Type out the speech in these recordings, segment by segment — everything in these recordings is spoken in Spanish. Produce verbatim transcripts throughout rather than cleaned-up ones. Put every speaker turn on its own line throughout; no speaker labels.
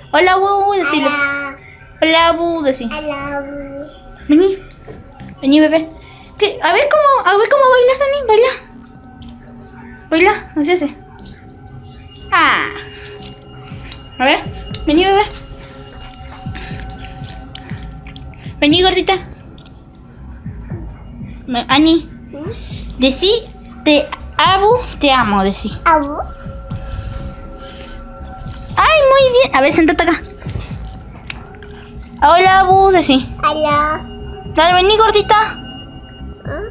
Hola, Bu, decilo. Hola, Bu, decí. Vení. Vení, bebé. ¿Qué? A ver cómo, a ver cómo bailas, Dani. Baila. Baila, así hace. Ah. A ver, vení, bebé. Vení, gordita. Me, Ani. Decí, te amo, te amo, decí.
¿Abu?
Ay, muy bien. A ver, sentate acá. Hola, Bu, decí.
Hola.
Dale, vení, gordita.
¿Ah?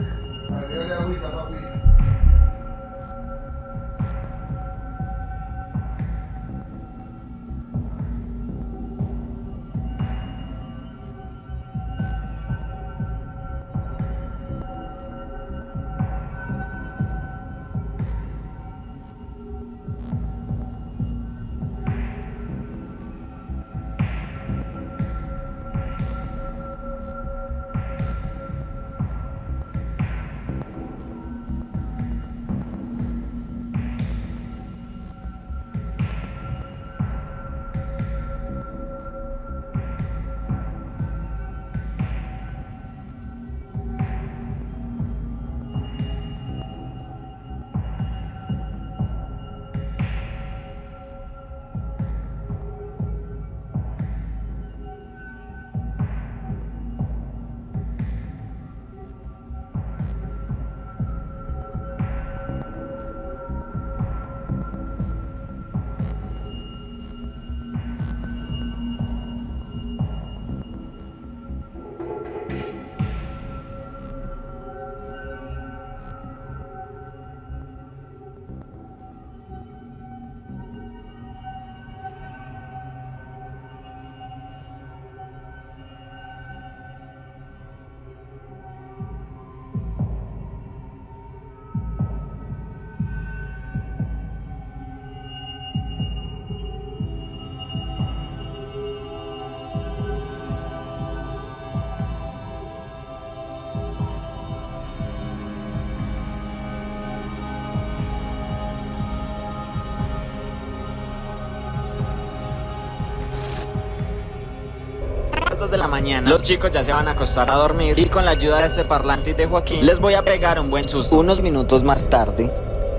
De la mañana, los chicos ya se van a acostar a dormir y con la ayuda de este parlante y de Joaquín les voy a pegar un buen susto. Unos minutos más tarde.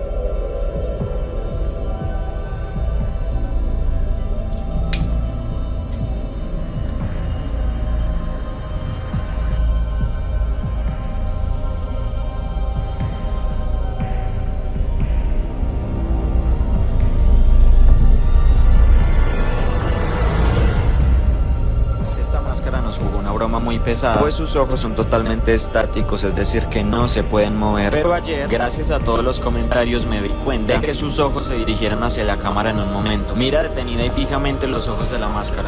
Nos jugó una broma muy pesada, pues sus ojos son totalmente estáticos, es decir que no se pueden mover. Pero ayer, gracias a todos los comentarios, me di cuenta de que sus ojos se dirigieron hacia la cámara en un momento. Mira detenida y fijamente los ojos de la máscara.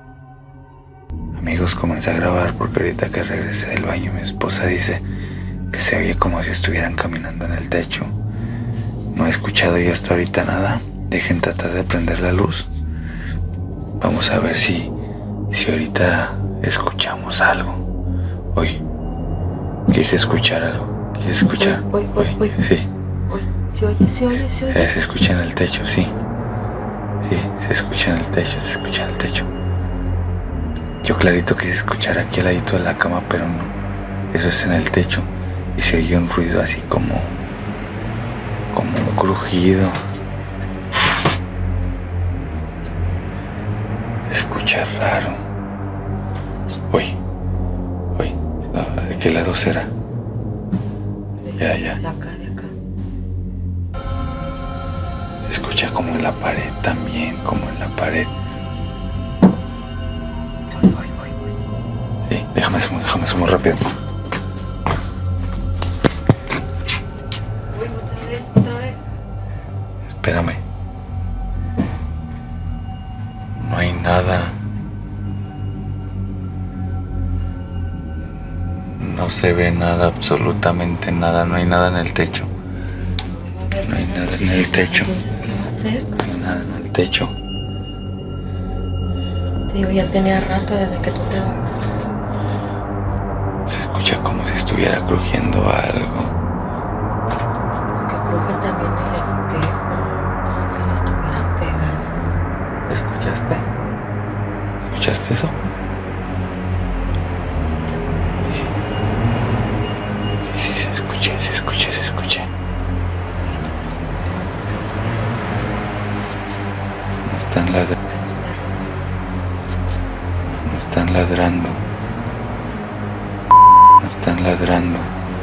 Amigos, comencé a grabar porque ahorita que regresé del baño mi esposa dice que Se oye como si estuvieran caminando en el techo. No he escuchado yo hasta ahorita nada. Dejen tratar de prender la luz. Vamos a ver si, si ahorita escuchamos algo. Oye, quise escuchar algo. Quise escuchar.
Uy, uy, uy, uy.
Sí.
Uy, se oye, se oye, se oye.
Eh, se escucha en el techo, sí. Sí, se escucha en el techo, se escucha en el techo. Yo clarito quise escuchar aquí al ladito de la cama, pero no. Eso es en el techo. Y se oye un ruido así como... como un crujido. Se escucha raro. Uy, uy, no, ¿de qué lado será? Ya, ya.
De acá, de acá.
Se escucha como en la pared también, como en la pared. Sí, déjame hacer, déjame hacer muy rápido.
Uy, otra vez, otra vez.
Espérame. No hay nada. No se ve nada, absolutamente nada. No hay nada en el techo. No hay nada en el techo.
Entonces, ¿qué va a hacer?
No hay nada en el techo.
Te digo, ya tenía rato desde que tú te bajas.
Se escucha como si estuviera crujiendo algo.
Que cruje también el espejo. Como si lo estuvieran pegando.
¿Escuchaste? ¿Escuchaste eso? Sí. Sí, sí, se escuché, se escuché, se escuché. Me están ladrando. Me están ladrando. Me están ladrando.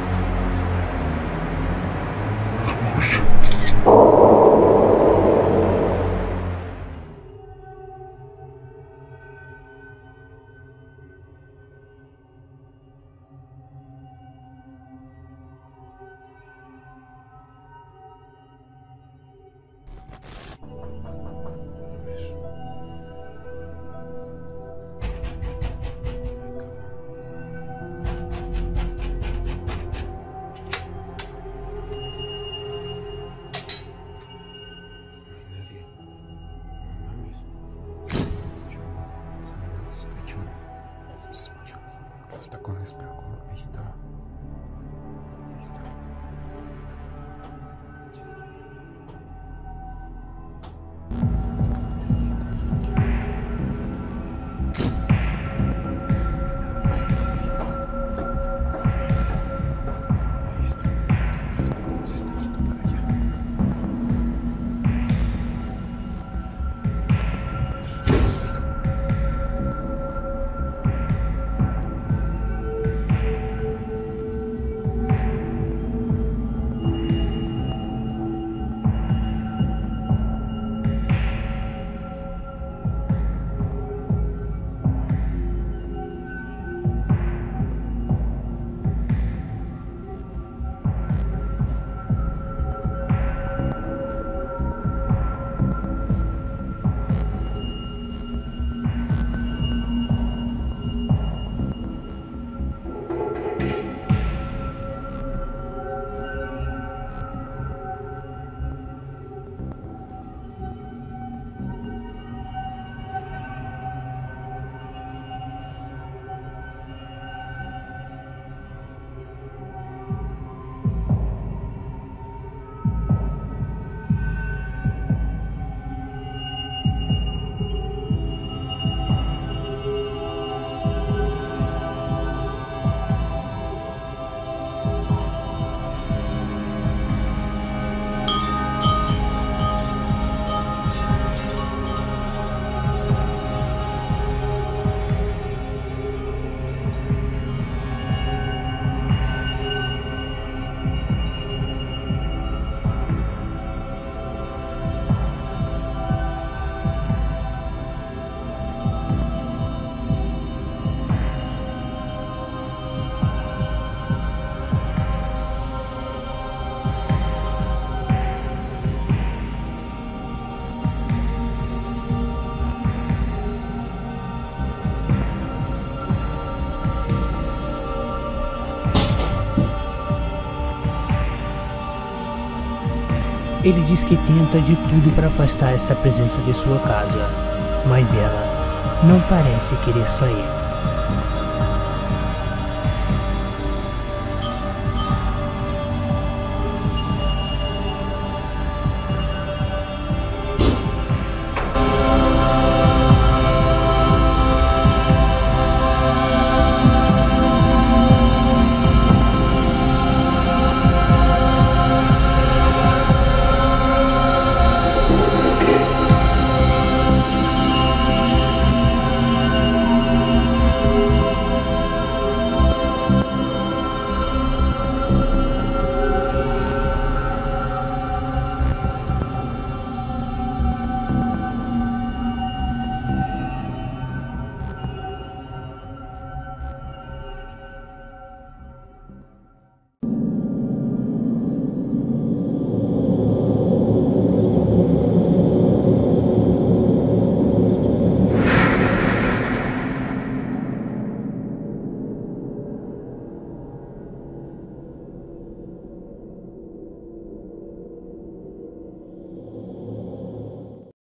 Está con el espejo, ahí está. Ahí está. Necesito que está aquí. Ahí está. Está como si está yendo para allá.
Ele diz que tenta de tudo para afastar essa presença de sua casa, mas ela não parece querer sair.